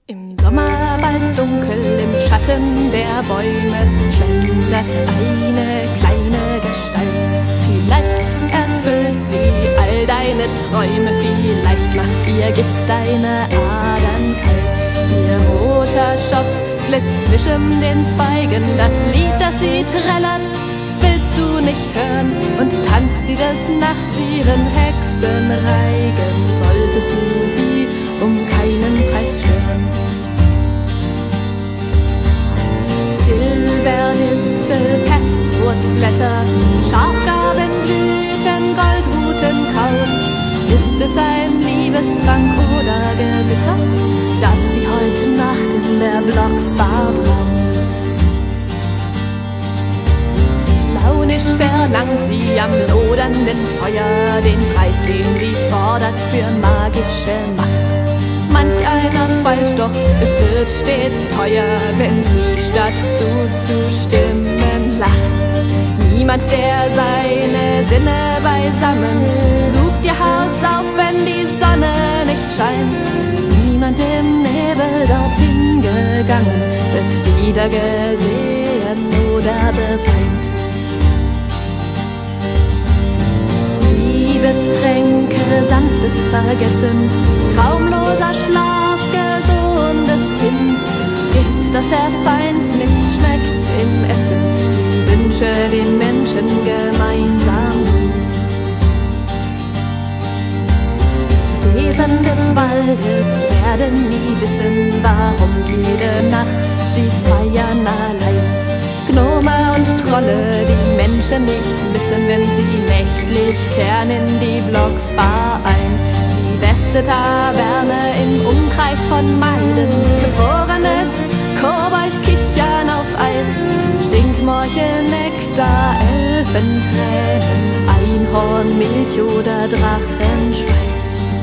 Im Sommerwald dunkel, im Schatten der Bäume schlendert eine kleine Gestalt. Vielleicht erfüllt sie all deine Träume, vielleicht macht ihr Gift deine Adern kalt. Ihr roter Schopf glitzt zwischen den Zweigen, das Lied, das sie trällert, willst du nicht hören, und tanzt sie des Nachts ihren Hexenreigen, solltest du sie um keinen Preis stören. Silberdistel, Pestwurzblätter, Schafgarbenblüten, Goldrutenkraut. Ist es ein Liebestrank oder Gewitter, dass sie heute Nacht in der Blocksbar braut? Launisch verlangt sie am lodernden Feuer den Preis, den sie fordert für magische Macht. Manch einer falsch, doch es wird stets teuer, wenn sie statt zuzustimmen lacht. Niemand, der seine Sinne beisammen, sucht ihr Haus auf, wenn die Sonne nicht scheint. Niemand im Nebel dorthin gegangen, wird wieder gesehen oder beweint. Liebestränke, sanftes Vergessen, traumloser Schlaf, gesundes Kind, Gift, das der Feind nicht schmeckt im Essen, die Wünsche den Menschen gemeinsam sind. Wesen des Waldes werden nie wissen, warum jede Nacht sie feiern allein. Gnome und Trolle, die Menschen nicht wissen, wenn sie nächtlich kehren in die Blocksbar ein. Die beste Taverne im Umkreis von Meilen, gefrorenes Koboldkichern auf Eis, Stinkmorchel, Nektar, Elfentränen, Einhornmilch oder Drachenschweiß.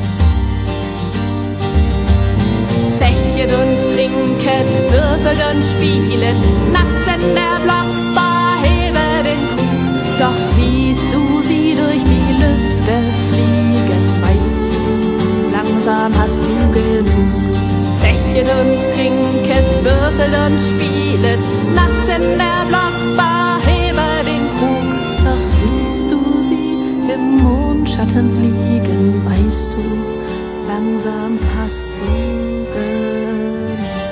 Zechet und trinket, würfelt und spielet, nachts in der Blocksbar, hebe den Krug. Doch siehst du sie durch die Lüfte fliegen, weißt du, langsam hast du genug. Zechet und trinket, würfelt und spielet, nachts in der Blocksbar, hebe den Krug. Doch siehst du sie im Mondschatten fliegen, weißt du, langsam hast du genug.